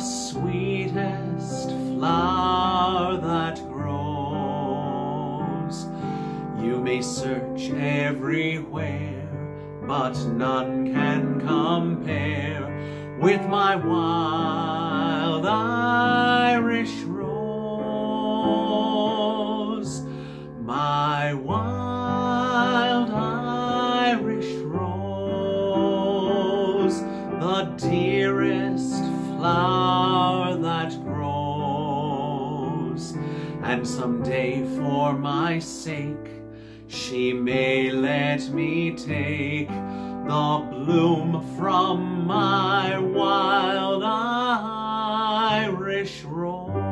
sweetest flower that grows. You may search everywhere, but none can compare with my wild Irish rose. My wild Irish rose, the dearest flower that grows. And someday for my sake she may let me take the bloom from my wild Irish rose.